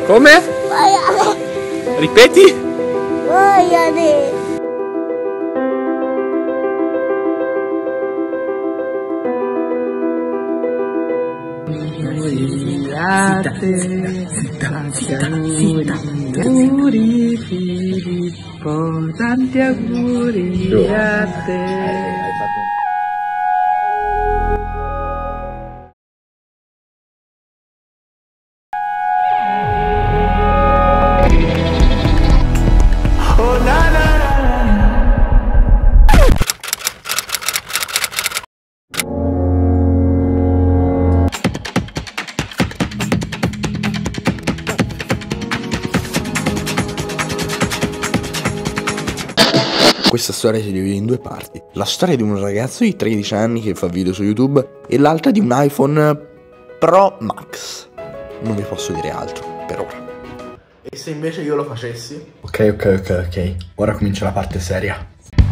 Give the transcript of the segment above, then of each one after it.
Come? Maiale. Ripeti? Maiale. Auguri Filippo, tanti auguri a te. Questa storia si divide in due parti. La storia di un ragazzo di 13 anni che fa video su YouTube e l'altra di un iPhone Pro Max. Non vi posso dire altro, per ora. E se invece io lo facessi? Ok. Ora comincia la parte seria.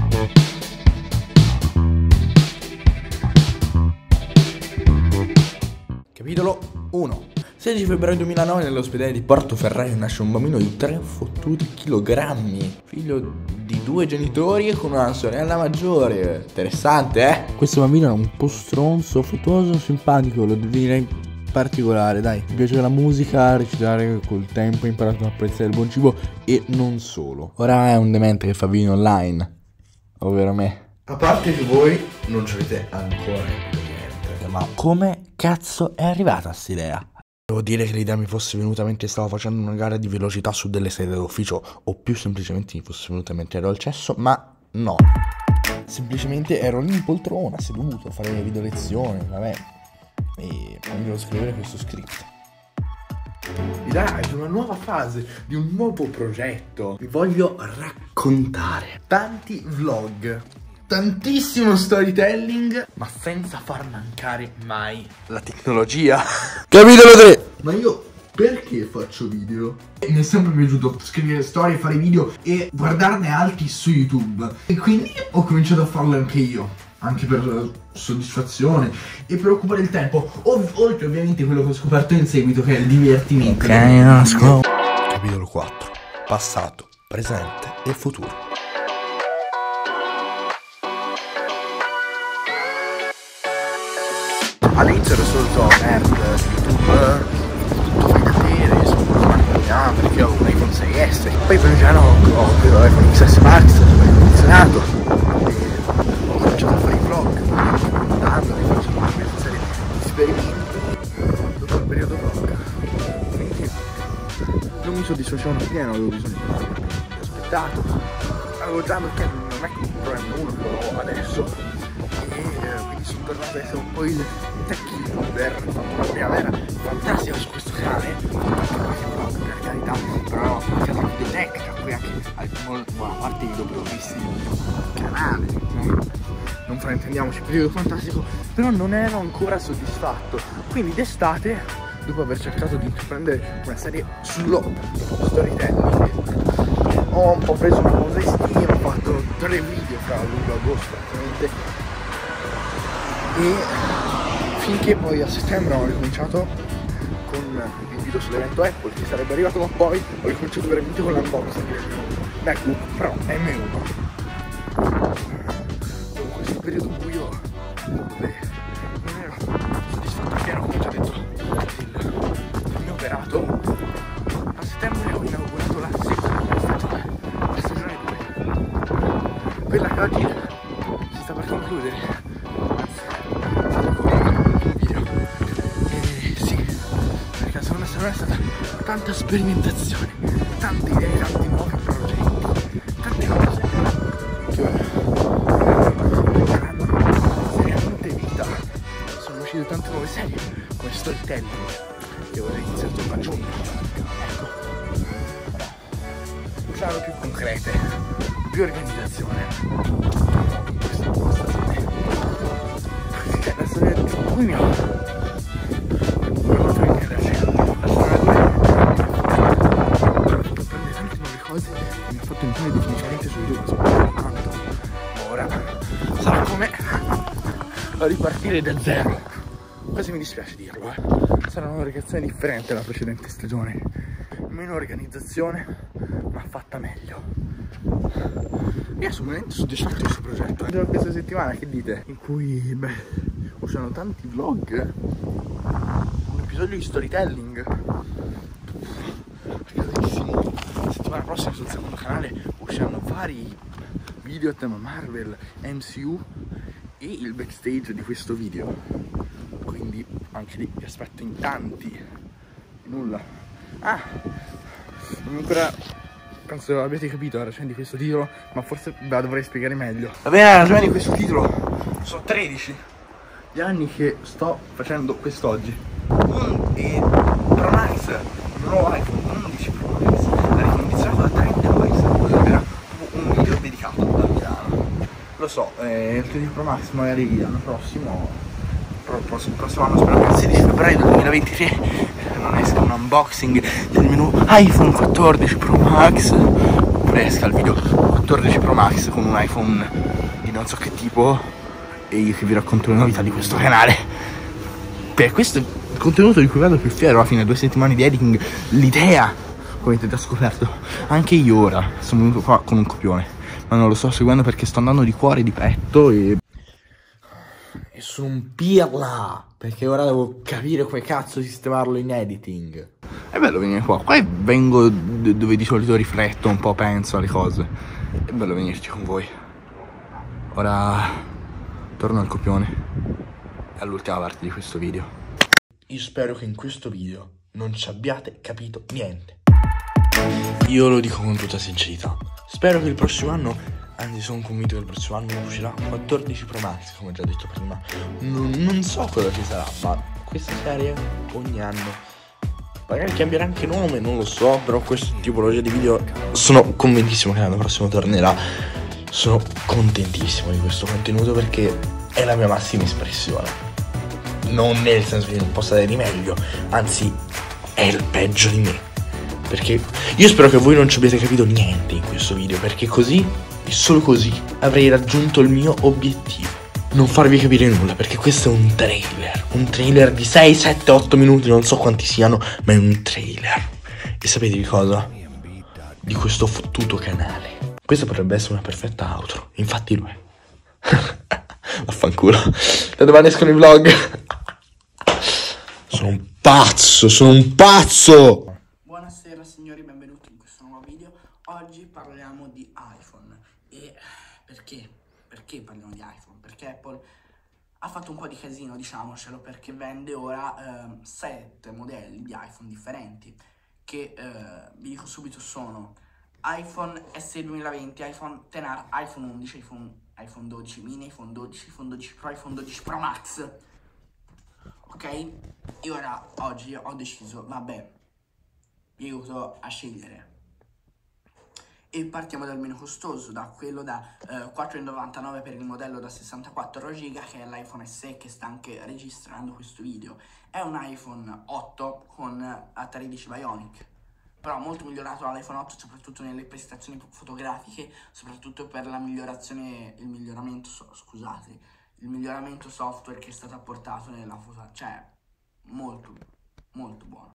Capitolo 1. 16 febbraio 2009 nell'ospedale di Portoferraio nasce un bambino di 3 fottuti chilogrammi, figlio di 2 genitori e con una sorella maggiore. Interessante, eh? Questo bambino è un po' stronzo, affettuoso, simpatico, lo definirei particolare, dai. Mi piace la musica, recitare col tempo, ho imparato ad apprezzare il buon cibo e non solo. Ora è un demente che fa video online, ovvero me. A parte che voi non ci avete ancora niente. Ma come cazzo è arrivata quest'idea? Devo dire che l'idea mi fosse venuta mentre stavo facendo una gara di velocità su delle sedie d'ufficio, o più semplicemente mi fosse venuta mentre ero al cesso, ma no. Semplicemente ero lì in poltrona, seduto, a fare le video lezioni, vabbè. E poi devo scrivere questo script. L'idea è di una nuova fase, di un nuovo progetto. Vi voglio raccontare tanti vlog, tantissimo storytelling, ma senza far mancare mai la tecnologia. Capitolo 3. Ma io perché faccio video? Mi è sempre piaciuto scrivere storie, fare video e guardarne altri su YouTube. E quindi ho cominciato a farlo anche io, anche per soddisfazione e per occupare il tempo. Oltre ovviamente quello che ho scoperto in seguito, che è il divertimento. Capitolo 4. Passato, presente e futuro. All'inizio ero solo nerd di YouTube, tutto vedere, perché io avevo un iPhone 6S, poi piano piano ho preso l'iPhone XS Max, poi ho funzionato e ho cominciato a fare i vlog, andando, ho faccio una serie di esperimenti dopo il periodo vlog, quindi non mi soddisfacevano pieno, avevo bisogno di fare, ho aspettato, avevo già perché non è come un problema uno che ho adesso. Quindi sono tornato a essere un po' il tech youtuber, ho fatto una primavera fantastica su questo canale, per carità, però ho fatto anche video tech, poi anche buona parte di video visti sul canale, non fraintendiamoci, periodo fantastico, però non ero ancora soddisfatto, quindi d'estate, dopo aver cercato di intraprendere una serie sullo storytelling, ho un po' preso una pausa estiva, ho fatto 3 video fra luglio e agosto praticamente, e finché poi a settembre ho ricominciato con il video sull'evento Apple che sarebbe arrivato, ma poi ho ricominciato veramente con l'unboxing MacBook Pro M1 dopo questo periodo buio dove non ero soddisfatto pieno, come già detto, il mio operato. A settembre ho inaugurato la seconda stagione, la stagione 2, quella che oggi si sta per concludere. È stata tanta sperimentazione, tante idee, tanti nuovi progetti, tante cose che daranno seriamente vita. Sono uscite tante nuove serie come storytelling che ora iniziato a giugno. Ecco, saranno più concrete, più organizzazione. Questa è una stagione. La storia di giugno. Mi ha fatto entrare definitivamente su YouTube. Ora sarà come a ripartire da zero. Quasi mi dispiace dirlo, Sarà una reazione differente alla precedente stagione. meno organizzazione, ma fatta meglio. Io sono veramente soddisfatto di questo progetto. Questa settimana, che dite? In cui, beh, usano tanti vlog, un episodio di storytelling. Caratissimo. La settimana prossima sul secondo canale usciranno vari video a tema Marvel, MCU e il backstage di questo video. Quindi anche lì vi aspetto in tanti. Nulla. Ah, non ancora, penso abbiate capito la ragione di questo titolo, ma forse ve la dovrei spiegare meglio. Va bene, la ragione di questo titolo sono 13 gli anni che sto facendo quest'oggi. E Pro Max, il nuovo iPhone 11 Pro Max, l'ha ricondizionato da Time, era un video dedicato a Milano. Lo so, il 13 Pro Max magari l'anno prossimo, il prossimo anno, spero che il 16 febbraio del 2023 non esca un unboxing del menu iPhone 14 Pro Max, oppure esca il video 14 Pro Max con un iPhone di non so che tipo e io che vi racconto le novità di questo canale. Per questo è il contenuto di cui vado più fiero alla fine, 2 settimane di editing, l'idea, come avete già scoperto. Anche io ora sono venuto qua con un copione, ma non lo sto seguendo perché sto andando di cuore e di petto e sono un pirla, perché ora devo capire come cazzo sistemarlo in editing. È bello venire qua vengo dove di solito rifletto un po', penso alle cose. È bello venirci con voi. Ora torno al copione e all'ultima parte di questo video. Io spero che in questo video non ci abbiate capito niente. Io lo dico con tutta sincerità. Spero che il prossimo anno, anzi sono convinto che il prossimo anno uscirà 14 Pro Max, come già detto prima. Non so cosa ci sarà, ma questa serie ogni anno magari cambierà anche nome, non lo so, però questa tipologia di video sono convintissimo che l'anno prossimo tornerà. Sono contentissimo di questo contenuto perché è la mia massima espressione. Non nel senso che non possa dare di meglio, anzi è il peggio di me. Perché io spero che voi non ci abbiate capito niente in questo video, perché così e solo così avrei raggiunto il mio obiettivo. Non farvi capire nulla, perché questo è un trailer di 6, 7, 8 minuti, non so quanti siano, ma è un trailer. E sapete di cosa? Di questo fottuto canale. Questa potrebbe essere una perfetta outro, infatti lo è. Vaffanculo. Da domani escono i vlog. Sono un pazzo. Buonasera signori, benvenuti in questo nuovo video. Oggi parliamo di iPhone. E perché? Perché parliamo di iPhone? Perché Apple ha fatto un po' di casino, diciamocelo, perché vende ora 7 modelli di iPhone differenti, che vi dico subito sono iPhone SE 2020, iPhone XR, iPhone 11, iPhone 12 mini, iPhone 12, iPhone 12 Pro, iPhone 12 Pro Max. Ok? E ora, oggi ho deciso, vabbè, vi aiuto a scegliere. E partiamo dal meno costoso, da quello da 4,99 per il modello da 64 GB, che è l'iPhone SE che sta anche registrando questo video. È un iPhone 8 con A13 Bionic, però molto migliorato dall'iPhone 8, soprattutto nelle prestazioni fotografiche, soprattutto per il miglioramento software che è stato apportato nella foto, cioè molto buono.